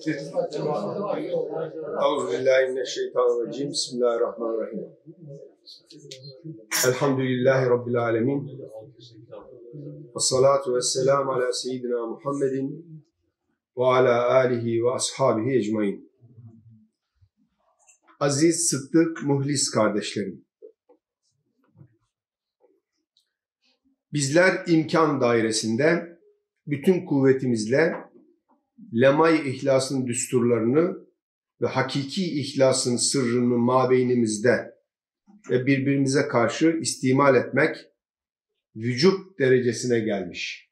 Euzubillahimineşşeytanirracim. Bismillahirrahmanirrahim. Elhamdülillahi Rabbil alemin. Vessalatu vesselamu ala seyyidina Muhammedin ve ala alihi ve ashabihi ecmain. Aziz, sıddık, muhlis kardeşlerim. Bizler imkan dairesinde bütün kuvvetimizle lemay ihlasın düsturlarını ve hakiki ihlasın sırrını mabeynimizde ve birbirimize karşı istimal etmek vücut derecesine gelmiş.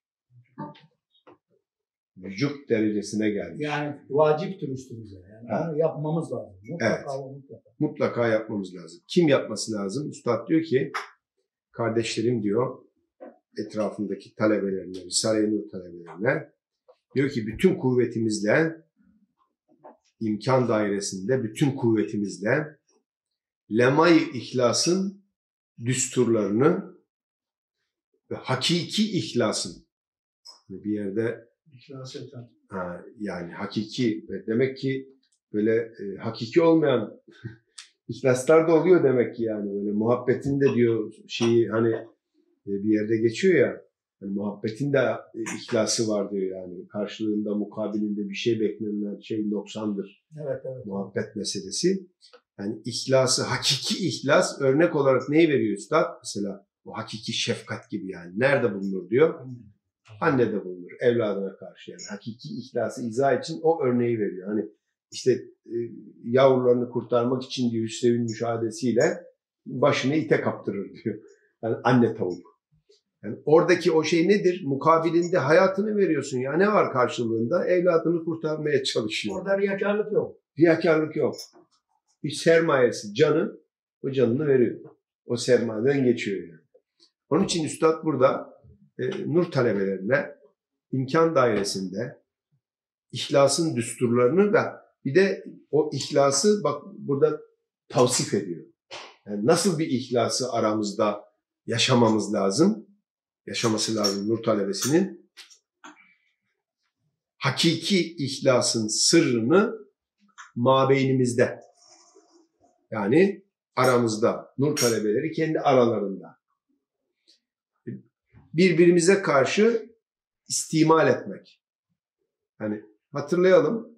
Vücut derecesine gelmiş. Yani vaciptir üstümüze. Yani evet. Onu yapmamız lazım. Mutlaka, evet. Mutlaka yapmamız lazım. Kim yapması lazım? Üstad diyor ki, kardeşlerim diyor, etrafındaki talebelerine, Risale-i Nur talebelerine, diyor ki bütün kuvvetimizle, imkan dairesinde bütün kuvvetimizle lemay-i ihlasın düsturlarını ve hakiki ihlasın bir yerde İhlas eden. Yani hakiki demek ki böyle hakiki olmayan ihlaslar da oluyor demek ki yani böyle muhabbetin de diyor şeyi hani bir yerde geçiyor ya yani muhabbetin de ihlası var diyor yani karşılığında mukabilinde bir şey beklenen şey noksandır. Evet, evet. Muhabbet meselesi. Yani ihlası, hakiki ihlas örnek olarak neyi veriyor Üstad? Mesela bu hakiki şefkat gibi yani. Nerede bulunur diyor? Annede bulunur, evladına karşı yani. Hakiki ihlası izah için o örneği veriyor. Hani işte yavrularını kurtarmak için diyor Hüsrev'in müşahadesiyle başını ite kaptırır diyor. Yani anne tavuk. Yani oradaki o şey nedir? Mukabilinde hayatını veriyorsun ya. Ne var karşılığında? Evladını kurtarmaya çalışıyor. Orada riyakarlık yok. Riyakarlık yok. Bir sermayesi, canı, o canını veriyor. O sermayeden geçiyor yani. Onun için Üstad burada Nur talebelerine imkan dairesinde ihlasın düsturlarını ve bir de o ihlası bak burada tavsif ediyor. Yani nasıl bir ihlası aramızda yaşamamız lazım? Yaşaması lazım Nur talebesinin. Hakiki ihlasın sırrını mabeynimizde. Yani aramızda. Nur talebeleri kendi aralarında. Birbirimize karşı istimal etmek. Yani hatırlayalım.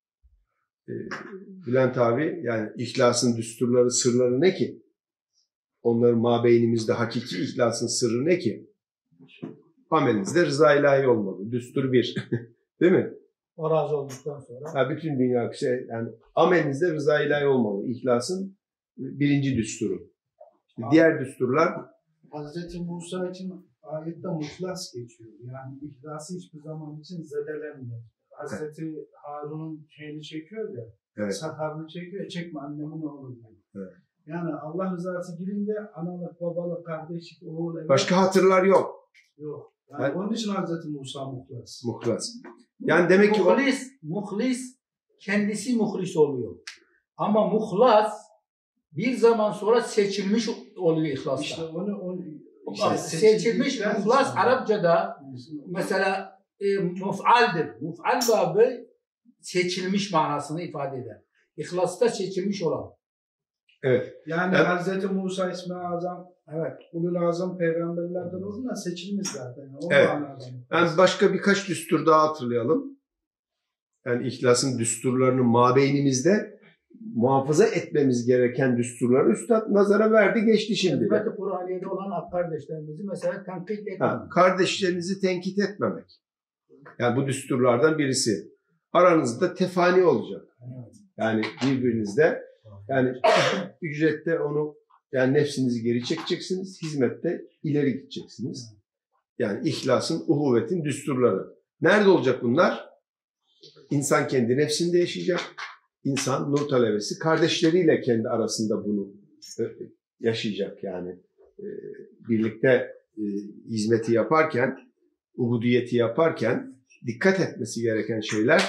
Bülent abi yani ihlasın düsturları, sırları ne ki? Onların mabeynimizde hakiki ihlasın sırrı ne ki? Amelinizde rıza ilahi olmalı. Düstur bir. Değil mi? O razı olduktan sonra. Bütün dünya yani amelinizde rıza ilahi olmalı. İhlasın birinci düsturu. Diğer düsturlar Hazreti Musa için ayette muhlas geçiyor. Yani ihlası hiçbir zaman için zedelenmiyor. Hazreti Harun'un şeyini çekiyor ya, evet. Sakalını çekiyor ya, çekme annemin oğlu diyor. Evet. Yani Allah rızası girince analık, babalık, kardeşlik, oğul, evlat. Başka hatırlar yok. Yok. Yani onun için Hazreti Musa muhlas. Muhlas. Yani demek ki muhlis kendisi muhlis oluyor. Ama muhlas bir zaman sonra seçilmiş oluyor ihlasta. İşte onu seçilmiş muhlas Arapçada mesela muf'aldir. Muf'al babı seçilmiş manasını ifade eder. İhlasta seçilmiş olan. Evet. Yani evet. Hazreti Musa İsmi Azam, evet. Ulul Azam peygamberlerden olduğundan seçilmiş zaten. Yani evet. Yani başka birkaç düstur daha hatırlayalım. Yani ihlasın düsturlarını mabeynimizde muhafaza etmemiz gereken düsturları Üstad nazara verdi, geçti şimdi. Hizmet-i Kur'aniye'de olan kardeşlerimizi mesela tenkit etmemek. Kardeşlerinizi tenkit etmemek. Yani bu düsturlardan birisi. Aranızda tefani olacak. Evet. Yani birbirinizde yani ücrette onu yani nefsinizi geri çekeceksiniz, hizmette ileri gideceksiniz. Yani ihlasın, uhuvvetin düsturları. Nerede olacak bunlar? İnsan kendi nefsinde yaşayacak. İnsan, nur talebesi, kardeşleriyle kendi arasında bunu yaşayacak yani. Birlikte hizmeti yaparken, ubudiyeti yaparken dikkat etmesi gereken şeyler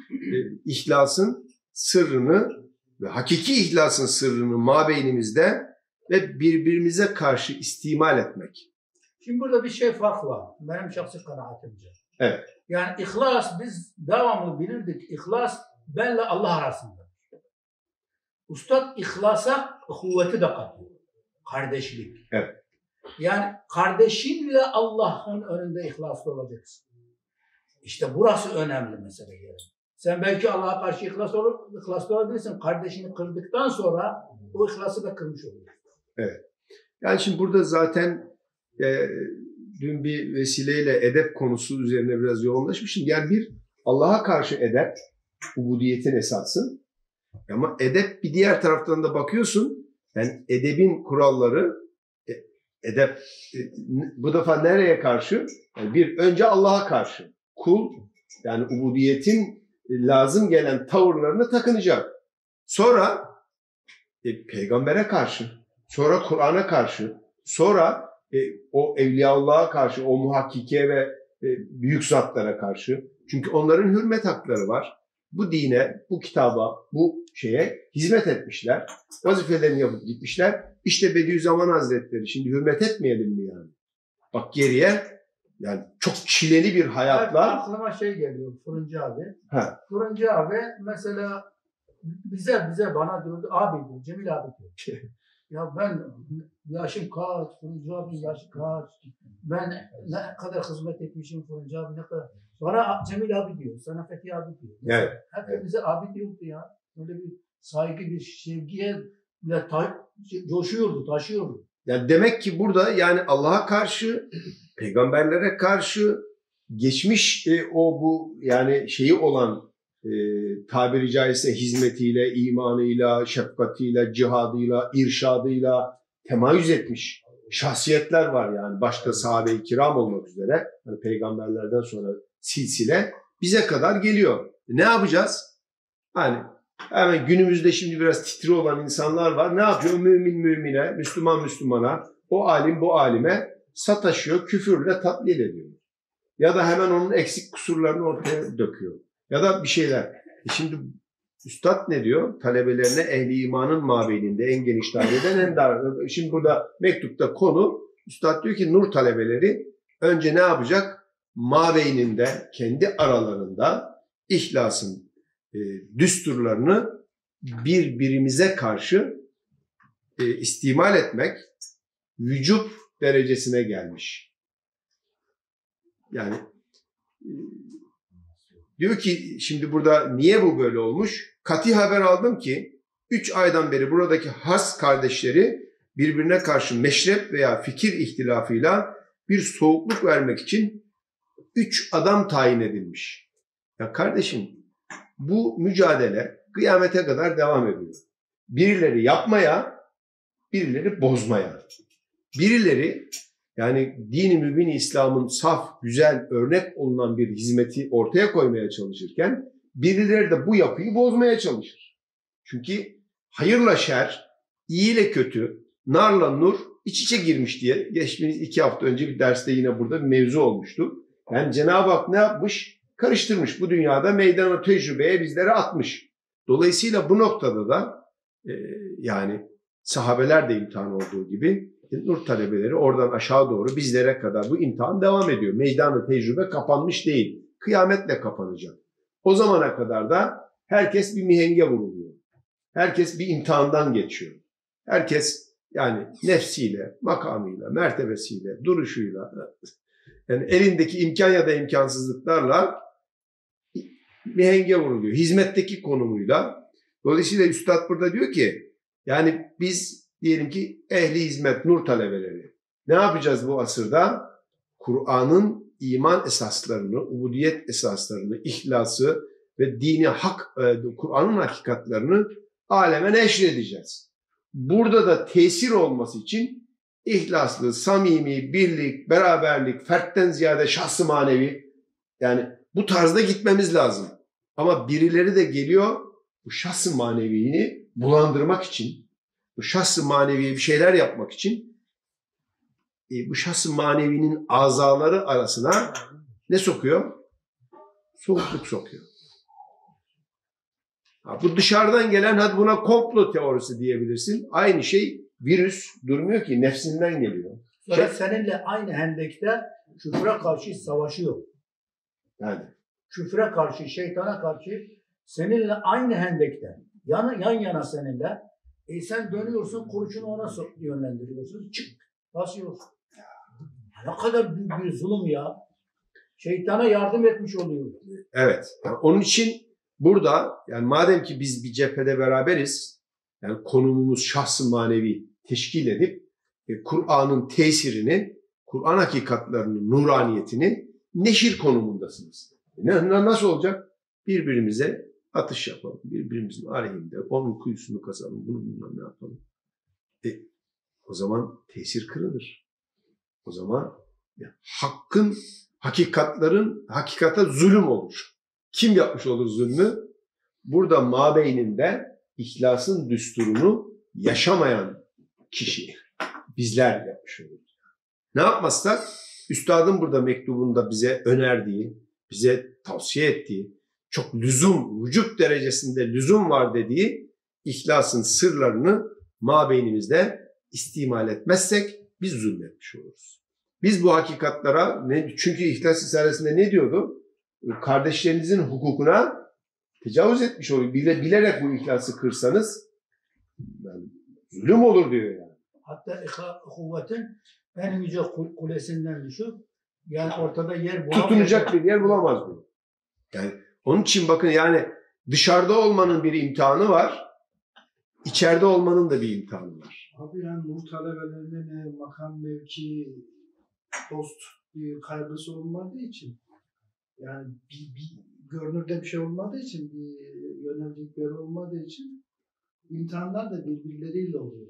ihlasın sırrını ve hakiki ihlasın sırrını mabeynimizde ve birbirimize karşı istimal etmek. Şimdi burada bir şey fark var. Benim şahsi kanaatimce. Evet. Yani ihlas biz devamlı bilirdik. İhlas benle Allah arasında. Üstad ihlasa kuvveti de katıyor. Kardeşlik. Evet. Yani kardeşinle Allah'ın önünde ihlaslı olacaksın. İşte burası önemli mesele. Yani. Sen belki Allah'a karşı ihlaslı olabilirsin. Kardeşini kırdıktan sonra o ihlası da kırmış oluyorsun. Evet. Yani şimdi burada zaten dün bir vesileyle edep konusu üzerine biraz yoğunlaşmışım. Yani bir Allah'a karşı edep, ubudiyetin esası. Ama edep bir diğer taraftan da bakıyorsun. Yani edebin kuralları, edep bu defa nereye karşı? Yani bir önce Allah'a karşı. Kul yani ubudiyetin lazım gelen tavırlarını takınacak. Sonra peygambere karşı, sonra Kur'an'a karşı, sonra o Evliyaullah'a karşı, o muhakkike ve büyük zatlara karşı. Çünkü onların hürmet hakları var. Bu dine, bu kitaba, bu şeye hizmet etmişler. Vazifelerini yapıp gitmişler. İşte Bediüzzaman Hazretleri. Şimdi hürmet etmeyelim mi yani? Bak geriye yani çok çileli bir hayatlar. Aklıma şey geliyor Fırıncı abi. Ha. Fırıncı abi mesela bize bana diyordu abi diyor, Cemil abi diyor. Ya ben yaşım kaç, Fırıncı abi yaşı kaç, ben ne kadar hizmet etmişim Fırıncı abi ne kadar. Bana Cemil abi diyor, sana Fethi abi diyor. Evet. Hepimize abi diyordu ya. Böyle bir saygı, bir sevgiye bile coşuyordu, taşıyordu. Yani demek ki burada yani Allah'a karşı, peygamberlere karşı geçmiş o bu yani şeyi olan tabiri caizse hizmetiyle, imanıyla, şefkatiyle, cihadıyla, irşadıyla temayüz etmiş şahsiyetler var yani. Başta sahabe-i kiram olmak üzere yani peygamberlerden sonra silsile bize kadar geliyor. Ne yapacağız? Hani hemen günümüzde şimdi biraz titri olan insanlar var. Ne yapıyor? Mümin mümine, Müslüman Müslümana, o alim bu alime sataşıyor, küfürle tatlil ediyor. Ya da hemen onun eksik kusurlarını ortaya döküyor. Ya da bir şeyler. Şimdi Üstad ne diyor? Talebelerine ehli imanın mabeyinde en geniş daireden en dar. Şimdi burada mektupta konu Üstad diyor ki nur talebeleri önce ne yapacak? Mabeyninde, kendi aralarında ihlasın düsturlarını birbirimize karşı istimal etmek vücub derecesine gelmiş. Yani diyor ki şimdi burada niye bu böyle olmuş? Kati haber aldım ki 3 aydan beri buradaki has kardeşleri birbirine karşı meşrep veya fikir ihtilafıyla bir soğukluk vermek için 3 adam tayin edilmiş. Ya kardeşim bu mücadele kıyamete kadar devam ediyor. Birileri yapmaya, birileri bozmaya. Birileri yani dini mübin İslam'ın saf, güzel, örnek olunan bir hizmeti ortaya koymaya çalışırken birileri de bu yapıyı bozmaya çalışır. Çünkü hayırla şer, iyi ile kötü, narla nur iç içe girmiş diye geçtiğimiz 2 hafta önce bir derste yine burada bir mevzu olmuştu. Yani Cenab-ı Hak ne yapmış? Karıştırmış bu dünyada meydana tecrübeye bizlere atmış. Dolayısıyla bu noktada da yani sahabeler de imtihan olduğu gibi nur talebeleri oradan aşağı doğru bizlere kadar bu imtihan devam ediyor. Meydana tecrübe kapanmış değil. Kıyametle kapanacak. O zamana kadar da herkes bir mihenge vuruluyor. Herkes bir imtihandan geçiyor. Herkes yani nefsiyle, makamıyla, mertebesiyle, duruşuyla yani elindeki imkan ya da imkansızlıklarla mihenge vuruluyor. Hizmetteki konumuyla. Dolayısıyla Üstad burada diyor ki yani biz diyelim ki ehli hizmet, nur talebeleri. Ne yapacağız bu asırda? Kur'an'ın iman esaslarını, ubudiyet esaslarını, ihlası ve dini hak, Kur'an'ın hakikatlerini aleme neşredeceğiz. Burada da tesir olması için ihlaslı, samimi, birlik, beraberlik, fertten ziyade şahs-ı manevi yani bu tarzda gitmemiz lazım. Ama birileri de geliyor bu şahs-ı manevini bulandırmak için, bu şahs-ı maneviye bir şeyler yapmak için bu şahs-ı manevinin azaları arasına ne sokuyor? Soğukluk sokuyor. Bu dışarıdan gelen hadi buna komplo teorisi diyebilirsin. Aynı şey virüs durmuyor ki nefsinden geliyor. Sonra seninle aynı hendekte küfre karşı savaşıyor. Yani. Küfre karşı, şeytana karşı seninle aynı hendekte, yan yana seninle, sen dönüyorsun, kurşunu ona yönlendiriyorsun, çık, basıyorsun. Ne kadar büyük bir zulüm ya. Şeytana yardım etmiş oluyor. Evet. Yani onun için burada, yani madem ki biz bir cephede beraberiz, yani konumumuz şahs-ı manevi teşkil edip Kur'an'ın tesirini, Kur'an hakikatlarının nuraniyetini neşir konumundasınız. Nasıl olacak? Birbirimize atış yapalım. Birbirimizin aleyhinde onun kuyusunu kazalım. Bunu ne yapalım? O zaman tesir kırılır. O zaman hakikate zulüm olur. Kim yapmış olur zulmü? Burada mabeyninde ihlasın düsturunu yaşamayan kişi. Bizler yapmış oluruz. Ne yapmazsak üstadın burada mektubunda bize önerdiği, bize tavsiye ettiği, çok vücut derecesinde lüzum var dediği ihlasın sırlarını mabeynimizde istimal etmezsek biz zulmetmiş oluruz. Biz bu hakikatlara, çünkü İhlas Risalesi'nde ne diyordu? Kardeşlerinizin hukukuna tecavüz etmiş olur. Bilerek bu ihlası kırsanız yani, zulüm olur diyor yani. Hatta kuvvetin en yüce kulesinden düşüp yani ortada yer bulamaz. Tutunacak bir yer bulamaz diyor. Yani onun için bakın yani dışarıda olmanın bir imtihanı var. İçeride olmanın da bir imtihanı var. Abi yani nur talebelerinde ne makam mevki dost kaygısı olmadığı için yani bir görünürde bir şey olmadığı için bir yöneldikleri olmadığı için imtihanlar da birbirleriyle oluyor.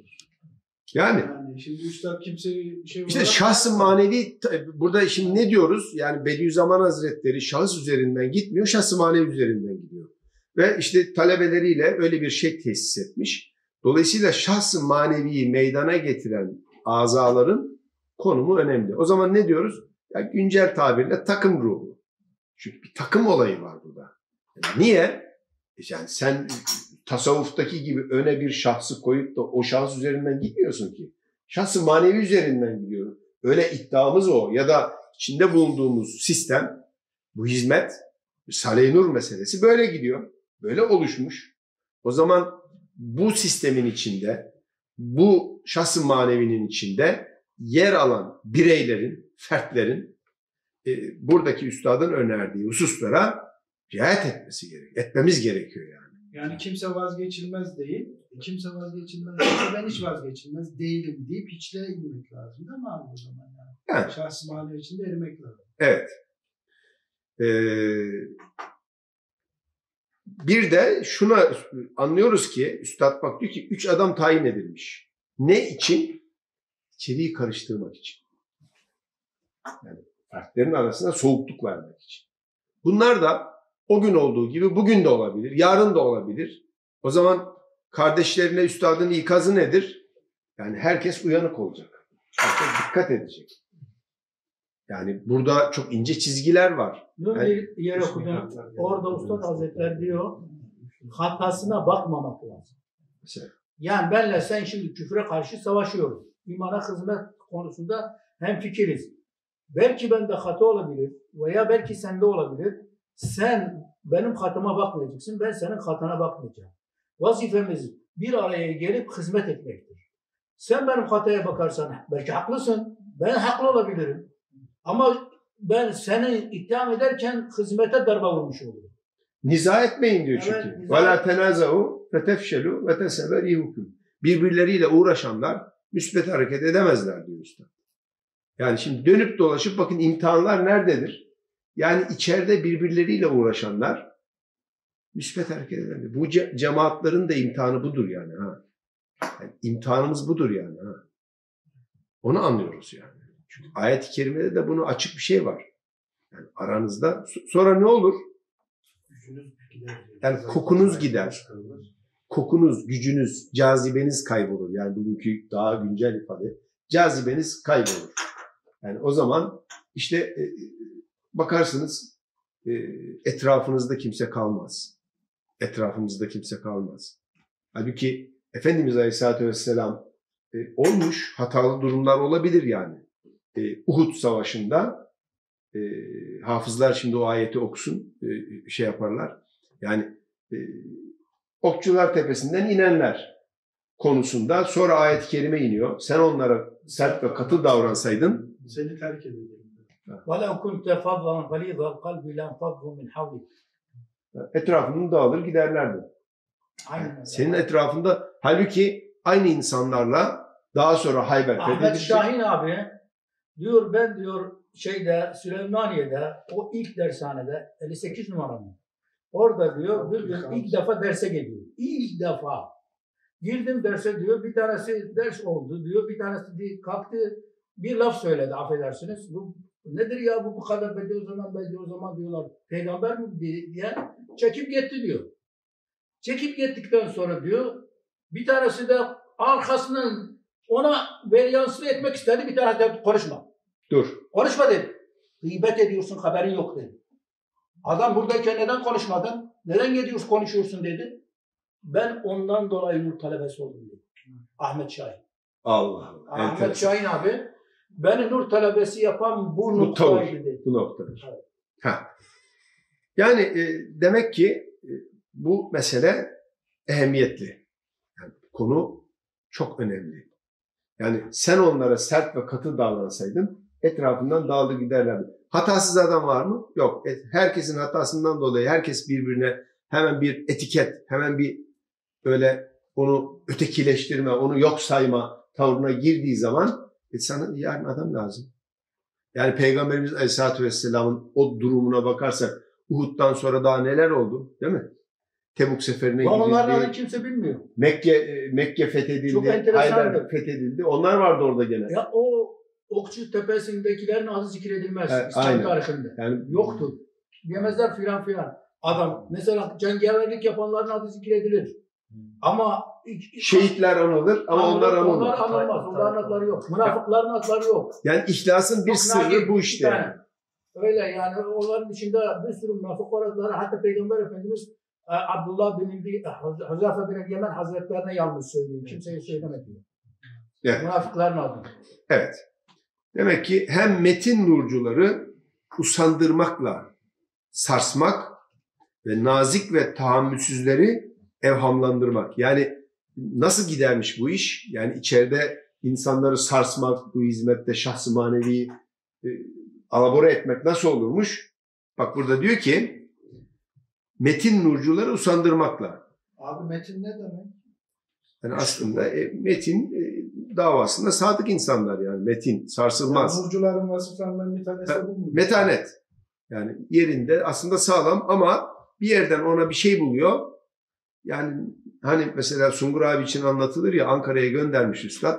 Yani şimdi üstad kimseyi şey işte şahs-ı manevi burada şimdi ne diyoruz? Yani Bediüzzaman Hazretleri şahıs üzerinden gitmiyor, şahs-ı manevi üzerinden gidiyor. Ve işte talebeleriyle öyle bir şey tesis etmiş. Dolayısıyla şahs-ı maneviyi meydana getiren azaların konumu önemli. O zaman ne diyoruz? Ya güncel tabirle takım ruhu. Çünkü bir takım olayı var burada. Yani niye? Yani sen tasavvuftaki gibi öne bir şahsı koyup da o şahıs üzerinden gitmiyorsun ki. Şahs-ı manevi üzerinden gidiyor. Öyle iddiamız o. Ya da içinde bulunduğumuz sistem, bu hizmet, Salih Nur meselesi böyle gidiyor. Böyle oluşmuş. O zaman bu sistemin içinde, bu şahs-ı manevinin içinde yer alan bireylerin, fertlerin buradaki üstadın önerdiği hususlara riayet etmemiz gerekiyor yani. Yani kimse vazgeçilmez değil. Kimse vazgeçilmez değilse ben hiç vazgeçilmez değilim deyip hiçliğe inmek lazım değil mi abi o zaman yani? Şahs-ı manevi içinde erimek lazım. Evet. Bir de şuna anlıyoruz ki üstad bak diyor ki 3 adam tayin edilmiş. Ne için? İçeriği karıştırmak için. Yani fertlerin arasında soğukluk vermek için. Bunlar da o gün olduğu gibi bugün de olabilir, yarın da olabilir. O zaman kardeşlerine üstadın ikazı nedir? Yani herkes uyanık olacak. Herkes dikkat edecek. Yani burada çok ince çizgiler var. Bir yer okudum. Orada Ustad Hazretleri diyor, hatasına bakmamak lazım. Mesela. Yani benle sen şimdi küfre karşı savaşıyoruz. İmana hizmet konusunda hemfikiriz. Belki bende hata olabilir veya belki sende olabilir. Sen benim hatıma bakmayacaksın, ben senin hatana bakmayacağım. Vazifemiz bir araya gelip hizmet etmektir. Sen benim hataya bakarsan belki haklısın, ben haklı olabilirim. Ama ben seni itham ederken hizmete darbe vurmuş olurum. Niza etmeyin diyor çünkü. وَلَا تَنَازَهُ فَتَفْشَلُوا وَتَسَبَ رِيهُكُمْ. Birbirleriyle uğraşanlar müsbet hareket edemezler diyor usta. Yani şimdi dönüp dolaşıp bakın imtihanlar nerededir? Yani içeride birbirleriyle uğraşanlar müsbet hareket edemez. Bu cemaatlerin de imtihanı budur yani. Yani imtihanımız budur yani. Onu anlıyoruz yani. Çünkü ayet-i kerimede de bunu açık bir şey var. Yani aranızda sonra ne olur? Yani kokunuz gider. Kokunuz, gücünüz, cazibeniz kaybolur. Yani bugünkü daha güncel ifade. Cazibeniz kaybolur. Yani o zaman işte bakarsınız etrafınızda kimse kalmaz. Etrafımızda kimse kalmaz. Halbuki Efendimiz Aleyhisselatü Vesselam olmuş, hatalı durumlar olabilir yani. Uhud Savaşı'nda hafızlar şimdi o ayeti okusun, şey yaparlar. Yani Okçular Tepesi'nden inenler konusunda sonra ayet-i kerime iniyor. Sen onlara sert ve katı davransaydın seni terk edeceğim. وَلَوْ كُنْتَ فَضًّا غَلِيظَ الْقَلْبِ لَانْفَضُّوا مِنْ حَوْلِكَ. etrafını dağılır giderlerdi. Aynen. Senin etrafında halbuki aynı insanlarla daha sonra Hayber Ahmet fethedilecek. Şahin abi diyor ben diyor Süleymaniye'de o ilk dershanede 58 numara mı? Orada diyor bir gün ilk defa derse geliyor. İlk defa. Girdim derse diyor bir tanesi ders oldu diyor bir tanesi kalktı bir laf söyledi affedersiniz. Bu nedir ya bu kadar bediüzzaman diyorlar. Peygamber mi diye çekip gitti diyor. Çekip gittikten sonra diyor bir tanesi de arkasının ona yansıtı etmek istedi. Bir tanesi de konuşma. Dur. Konuşma dedi. Gıybet ediyorsun haberin yok dedi. Adam buradayken neden konuşmadın? Neden gidiyorsun konuşuyorsun dedi. Ben ondan dolayı nur talebesi oldum dedi. Ahmet Şahin. Allah Allah. Ahmet Şahin abi beni nur talebesi yapan bu noktaydı dedi. Bu noktadır. Evet. Ha. Yani demek ki bu mesele ehemmiyetli. Yani konu çok önemli. Yani sen onlara sert ve katı davransaydın etrafından dağılır giderlerdi. Hatasız adam var mı? Yok. Herkesin hatasından dolayı herkes birbirine hemen bir etiket, hemen bir böyle onu ötekileştirme, onu yok sayma tavrına girdiği zaman sana yarın adam lazım. Yani Peygamberimiz Aleyhisselatü Vesselam'ın o durumuna bakarsak Uhud'dan sonra daha neler oldu değil mi? Tebuk seferine gidildi. Onlardan kimse bilmiyor. Mekke fethedildi. Çok enteresandı. Hayber fethedildi. Onlar vardı orada gene. Ya o Okçu Tepesi'ndekilerin adı zikredilmez. İslam aynen. tarihinde. Yani yoktur. Diyemezler filan. Adam. Mesela cengaverlik yapanların adı zikredilir. Ama şehitler anılır ama onlar anılmaz. Onlar anılmaz. Onların adları yok. Münafıkların adları yok. Yani ihlasın bir sırrı bu işte. Yani. Öyle yani onların dışında bir sürü münafık var adları. Hatta Peygamber Efendimiz Abdullah bin Huzafe bin Yemen Hazretlerine yalnız söylüyor. Kimseye söylemedi. Evet. Münafıkların adı. Evet. Demek ki hem metin nurcuları usandırmakla sarsmak ve nazik ve tahammülsüzleri evhamlandırmak. Yani nasıl gidermiş bu iş? Yani içeride insanları sarsmak, bu hizmette şahs-ı maneviyi alabora etmek nasıl olurmuş? Bak burada diyor ki metin nurcuları usandırmakla. Abi metin ne demek? Yani aslında metin davasında sadık insanlar yani metin, sarsılmaz. Yani nurcuların vasıflarından bir tanesi bu mu? Metanet. Yani yerinde aslında sağlam ama bir yerden ona bir şey buluyor. Yani hani mesela Sungur abi için anlatılır ya Ankara'ya göndermiş üstad.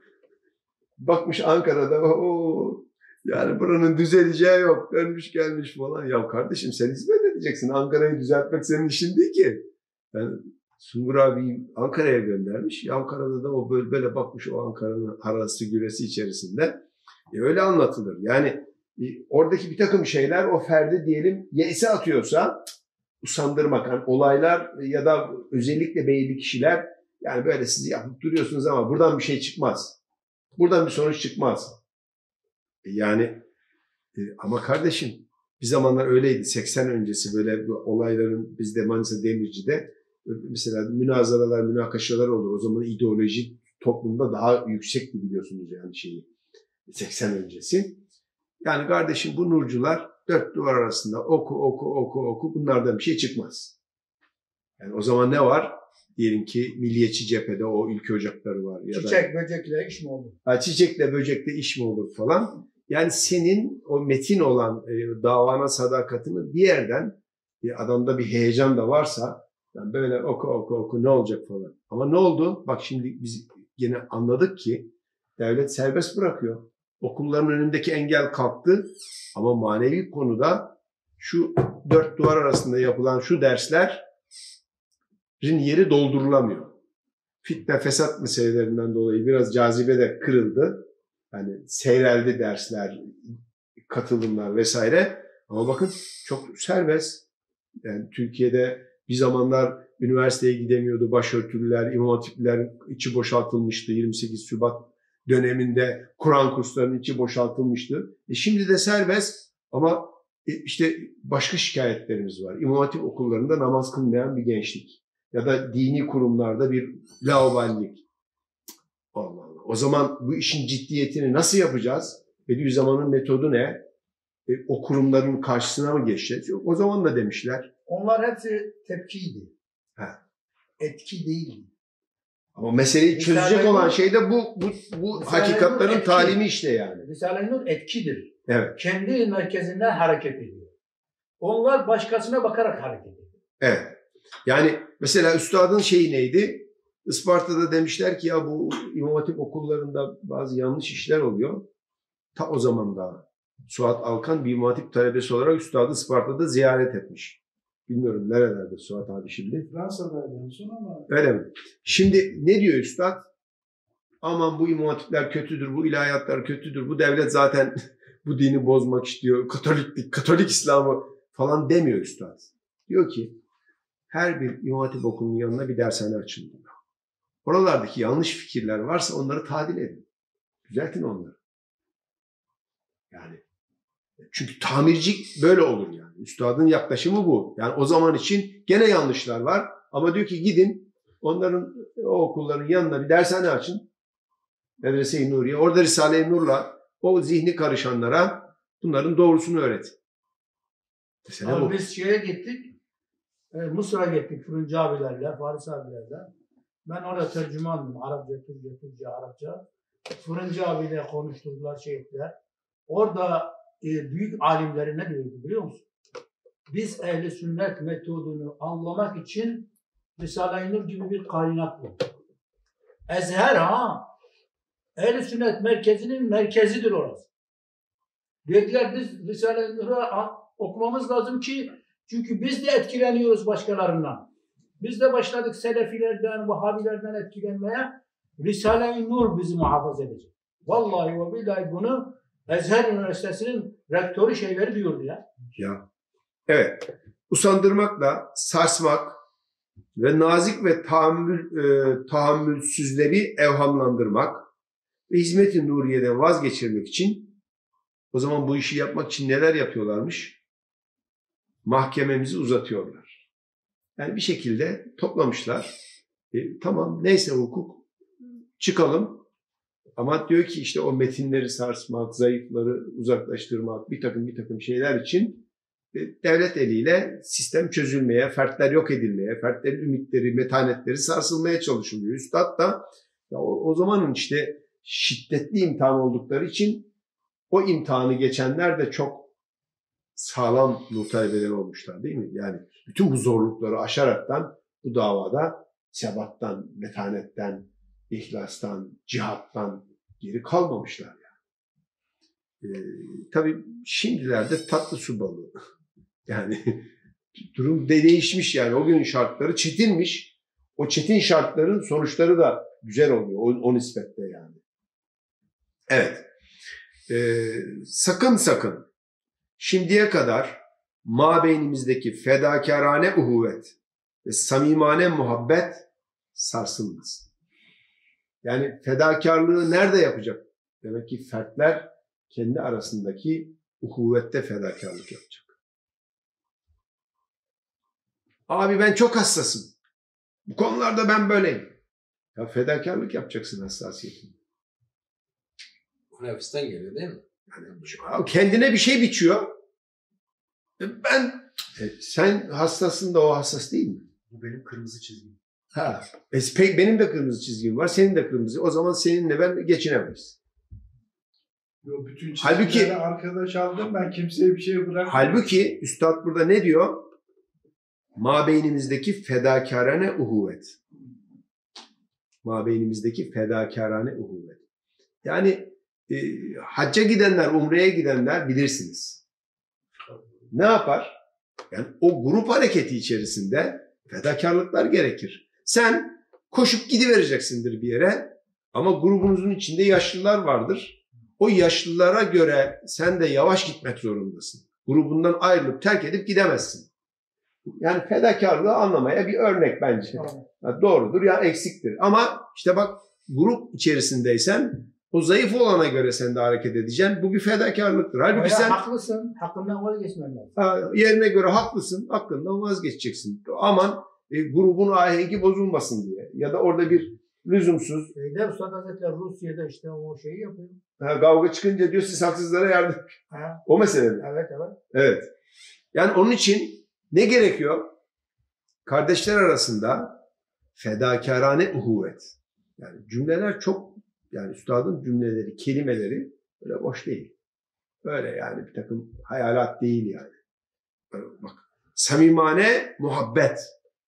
Bakmış Ankara'da yani buranın düzeleceği yok. Dönmüş gelmiş falan. Ya kardeşim sen hizmet edeceksin. Ankara'yı düzeltmek senin işin değil ki. Yani Sungur abi Ankara'ya göndermiş. Ankara'da da o böyle bakmış o Ankara'nın arası güresi içerisinde. Öyle anlatılır. Yani oradaki bir takım şeyler o ferdi diyelim yeise atıyorsa usandırmak. Yani olaylar ya da özellikle belli kişiler yani böyle sizi yapıp duruyorsunuz ama buradan bir şey çıkmaz. Buradan bir sonuç çıkmaz. Yani ama kardeşim bir zamanlar öyleydi. 80 öncesi böyle olayların bizde Manisa Demirci'de mesela münazaralar, münakaşalar olur. O zaman ideoloji toplumda daha yüksekti biliyorsunuz yani şeyi. 80 öncesi. Yani kardeşim bu nurcular dört duvar arasında oku bunlardan bir şey çıkmaz. Yani o zaman ne var? Diyelim ki milliyetçi cephede o ülke ocakları var. Ya çiçek, böcekle iş mi olur? Çiçekle, böcekle iş mi olur falan. Yani senin o metin olan davana sadakatini bir yerden adamda bir heyecan da varsa yani böyle oku ne olacak falan. Ama ne oldu? Bak şimdi biz yine anladık ki devlet serbest bırakıyor. Okulların önündeki engel kalktı ama manevi konuda şu dört duvar arasında yapılan şu derslerin yeri doldurulamıyor. Fitne fesat meselelerinden dolayı biraz cazibe de kırıldı. Yani seyreldi dersler, katılımlar vesaire. Ama bakın çok serbest. Yani Türkiye'de bir zamanlar üniversiteye gidemiyordu. Başörtülüler, imam hatiplerin içi boşaltılmıştı. 28 Şubat döneminde Kur'an kurslarının içi boşaltılmıştı. Şimdi de serbest ama İşte başka şikayetlerimiz var. İmam Hatip okullarında namaz kılmayan bir gençlik. Ya da dini kurumlarda bir laubalilik. Allah Allah. O zaman bu işin ciddiyetini nasıl yapacağız? Bediüzzaman'ın metodu ne? O kurumların karşısına mı geçeceğiz? Yok, o zaman da demişler. Onlar hepsi tepkiydi. Ha. Etki değildi. Ama meseleyi çözecek olan şey de bu hakikatlerin talimi işte yani. Risale-i Nur etkidir. Evet. Kendi merkezinden hareket ediyor. Onlar başkasına bakarak hareket ediyor. Evet. Yani mesela üstadın şeyi neydi? Isparta'da demişler ki ya bu İmam Hatip okullarında bazı yanlış işler oluyor. Ta o zaman da Suat Alkan bir İmam Hatip talebesi olarak üstadı Isparta'da ziyaret etmiş. Bilmiyorum nerelerde Suat abi şimdi. Fransa'daydı en son ama. Öyle mi? Şimdi ne diyor üstad? Aman bu İmam Hatipler kötüdür, bu ilahiyatlar kötüdür, bu devlet zaten bu dini bozmak istiyor, Katolik İslam'ı falan demiyor üstad. Diyor ki her bir İmam Hatip okulunun yanına bir dershane açın. Oralardaki yanlış fikirler varsa onları tadil edin. Düzeltin onları. Yani çünkü tamirci böyle olur yani. Üstadın yaklaşımı bu. Yani o zaman için gene yanlışlar var ama diyor ki gidin onların o okulların yanına bir dershane açın. Medrese-i Nuriye. Orada Risale-i Nur'la o zihni karışanlara bunların doğrusunu öğretin. Mesela bu. Biz şeye gittik. Mısır'a gittik Fırıncı abilerle, Faris abilerle. Ben orada tercümandım. Arapça, Türkçe, Arapça. Fırıncı abiyle konuşturdular, şey ettiler. Orada büyük alimleri ne diyordu biliyor musun? Biz ehl-i sünnet metodunu anlamak için Risale-i Nur gibi bir kaynak bu. Ezher ha. Ehl-i sünnet merkezinin merkezidir orası. Dediler biz Risale-i Nur'u okumamız lazım ki çünkü biz de etkileniyoruz başkalarından. Biz de başladık Selefilerden, Vahabilerden etkilenmeye. Risale-i Nur bizi muhafaza edecek. Vallahi ve billahi bunu Ezher Üniversitesi'nin rektörü şeyleri diyordu ya. Ya. Evet. Usandırmakla sarsmak ve nazik ve tahammülsüzleri evhamlandırmak ve hizmet-i nuriyeden vazgeçirmek için o zaman bu işi yapmak için neler yapıyorlarmış? Mahkememizi uzatıyorlar. Yani bir şekilde toplamışlar. Tamam neyse hukuk çıkalım. Ama diyor ki işte o metinleri sarsmak, zayıfları uzaklaştırmak, bir takım şeyler için devlet eliyle sistem çözülmeye, fertler yok edilmeye, fertlerin ümitleri, metanetleri sarsılmaya çalışılıyor. Üstad da ya o zamanın işte şiddetli imtihan oldukları için o imtihanı geçenler de çok sağlam nur talebeleri olmuşlar değil mi? Yani bütün bu zorlukları aşaraktan bu davada sebattan, metanetten, ihlastan, cihattan geri kalmamışlar yani. Tabii şimdilerde tatlı su balığı. Yani durum değişmiş yani. O günün şartları çetinmiş. O çetin şartların sonuçları da güzel oluyor o nispette yani. Evet. Sakın şimdiye kadar mabeynimizdeki fedakarane uhuvvet ve samimane muhabbet sarsılmaz. Yani fedakarlığı nerede yapacak? Demek ki fertler kendi arasındaki uhuvvette fedakarlık yapacak. Abi ben çok hassasım. Bu konularda ben böyleyim. Ya fedakarlık yapacaksın hassasiyetini. Nefisten geliyor değil mi? Yani kendine bir şey biçiyor. Sen hassasın da o hassas değil mi? Bu benim kırmızı çizgim. Ha. Benim de kırmızı çizgim var. Senin de kırmızı. O zaman seninle ben geçinemeyiz. Yo, bütün çizgilerle arkadaş aldım ben kimseye bir şey bırakmadım. Halbuki üstad burada ne diyor? Mabeynimizdeki fedakarane uhuvvet. Mabeynimizdeki fedakarane uhuvvet. Yani hacca gidenler, umreye gidenler bilirsiniz. Ne yapar? Yani o grup hareketi içerisinde fedakarlıklar gerekir. Sen koşup gidivereceksindir bir yere ama grubunuzun içinde yaşlılar vardır. O yaşlılara göre sen de yavaş gitmek zorundasın. Grubundan ayrılıp terk edip gidemezsin. Yani fedakarlığı anlamaya bir örnek bence. Tamam. Doğrudur ya eksiktir. Ama işte bak grup içerisindeysen O zayıf olana göre sen de hareket edeceksin. Bu bir fedakarlıktır. Halbuki sen haklısın. Hakkından vazgeçmen lazım. Yerine göre haklısın. Hakkından vazgeçeceksin. Aman grubun ahengi bozulmasın diye. Ya da orada bir lüzumsuz. Üstad Hazretleri Rusya'da işte o şeyi yapıyor. Kavga çıkınca diyor siz haksızlara yardım. O mesele mi? Evet, evet. Evet. Yani onun için ne gerekiyor? Kardeşler arasında fedakarane uhuvvet. Yani cümleler çok, yani üstadın cümleleri, kelimeleri öyle boş değil. Öyle yani bir takım hayalat değil yani. Bak, samimane muhabbet.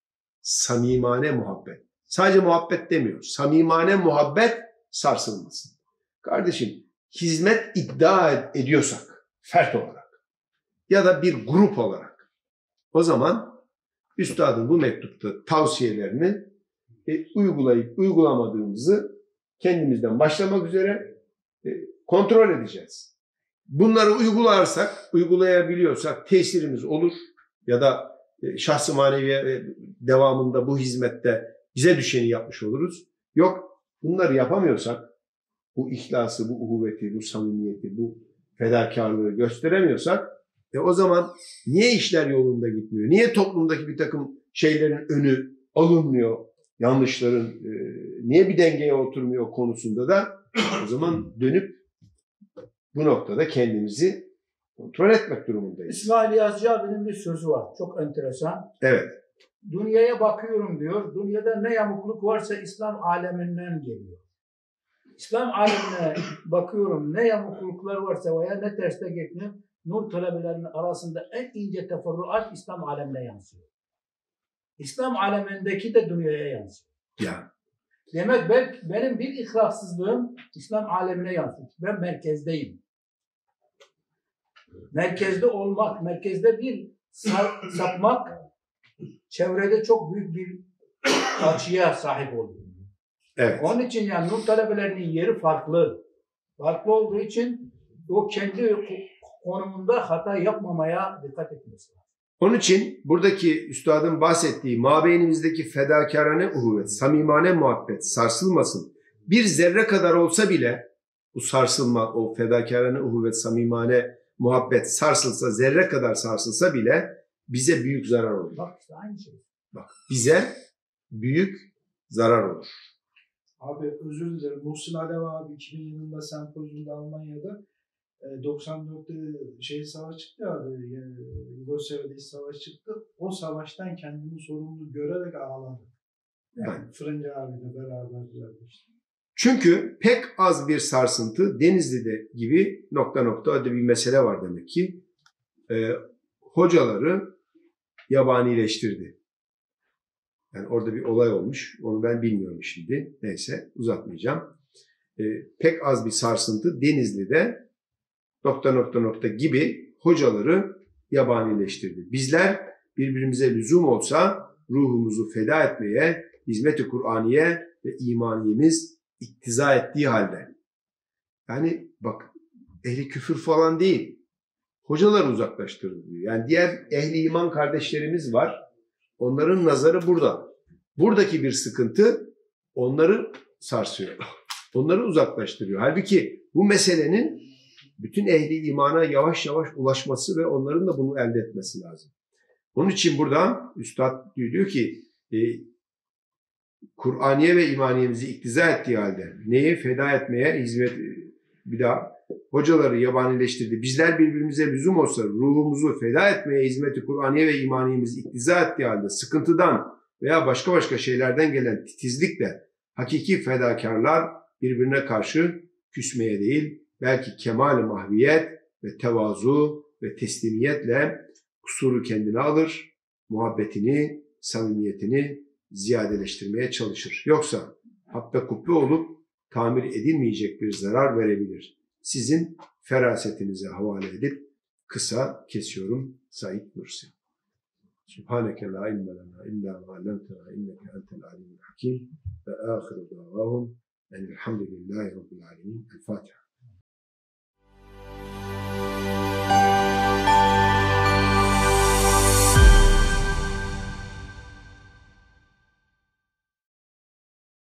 Samimane muhabbet. Sadece muhabbet demiyor. Samimane muhabbet sarsılmasın. Kardeşim, hizmet iddia ediyorsak fert olarak ya da bir grup olarak, o zaman üstadın bu mektupta tavsiyelerini uygulayıp uygulamadığımızı kendimizden başlamak üzere kontrol edeceğiz. Bunları uygulayabiliyorsak tesirimiz olur ya da şahs-ı maneviye devamında bu hizmette bize düşeni yapmış oluruz. Yok, bunları yapamıyorsak, bu ihlası, bu uhuvveti, bu samimiyeti, bu fedakarlığı gösteremiyorsak, o zaman niye işler yolunda gitmiyor? Niye toplumdaki bir takım şeylerin önü alınmıyor? Yanlışların niye bir dengeye oturmuyor konusunda da o zaman dönüp bu noktada kendimizi kontrol etmek durumundayız. İsmail Yazıcı abinin bir sözü var. Çok enteresan. Evet. Dünyaya bakıyorum diyor. Dünyada ne yamukluk varsa İslam aleminden geliyor. İslam alemine bakıyorum, ne yamukluklar varsa veya ne terste geçmiyor. Nur talebelerinin arasında en ince teferruat İslam alemine yansıyor. İslam alemindeki de dünyaya yansıyor. Ya. Demek benim bir ihlassızlığım İslam alemine yansıyor. Ben merkezdeyim. Merkezde olmak, merkezde bir sapmak çevrede çok büyük bir açıya sahip oluyor. Evet. Onun için yani nur talebelerinin yeri farklı. Farklı olduğu için o kendi konumunda hata yapmamaya dikkat etmesi lazım. Onun için buradaki üstadın bahsettiği mabeynimizdeki fedakarane uhuvvet, samimane muhabbet sarsılmasın. Bir zerre kadar olsa bile bu sarsılma, o fedakarane uhuvvet, samimane muhabbet sarsılsa, zerre kadar sarsılsa bile bize büyük zarar olur. Bak işte aynı şey. Bak, bize büyük zarar olur. Abi özür dilerim. Muhsin Alev abi 2000 yılında sempozyumda Almanya'da 94'te savaş çıktı abi. Yugoslavya'da savaş çıktı. O savaştan kendini sorumlu görerek ağladı. Yani Fırıncı abiyle beraber işte. Çünkü pek az bir sarsıntı Denizli'de gibi nokta bir mesele var demek ki. Hocaları yabanileştirdi. Yani orada bir olay olmuş. Onu ben bilmiyorum şimdi. Neyse uzatmayacağım. Pek az bir sarsıntı Denizli'de nokta gibi hocaları yabanileştirdi. Bizler birbirimize lüzum olsa ruhumuzu feda etmeye, hizmet-i Kur'aniye ve imaniyemiz iktiza ettiği halde. Yani bak, ehli küfür falan değil. Hocalar uzaklaştırılıyor. Yani diğer ehli iman kardeşlerimiz var. Onların nazarı burada. Buradaki bir sıkıntı onları sarsıyor. Onları uzaklaştırıyor. Halbuki bu meselenin bütün ehli imana yavaş yavaş ulaşması ve onların da bunu elde etmesi lazım. Onun için buradan Üstad diyor ki Kur'aniye ve imaniyemizi iktiza ettiği halde neyi feda etmeye hizmet, bir daha hocaları yabanileştirdi. Bizler birbirimize lüzum olsa ruhumuzu feda etmeye hizmeti Kur'aniye ve imaniyemizi iktiza ettiği halde sıkıntıdan veya başka şeylerden gelen titizlikle hakiki fedakarlar birbirine karşı küsmeye değil, belki kemal-i mahviyet ve tevazu ve teslimiyetle kusuru kendine alır, muhabbetini, samimiyetini ziyadeleştirmeye çalışır. Yoksa habbe kubbe olup tamir edilmeyecek bir zarar verebilir. Sizin ferasetinize havale edip kısa kesiyorum. Said Nursi. Subhaneke la ilme lena illa ma allamtena inneke entel alimul hakim ve ahiru davahum elhamdülillahi rabbil alemin. El Fatiha.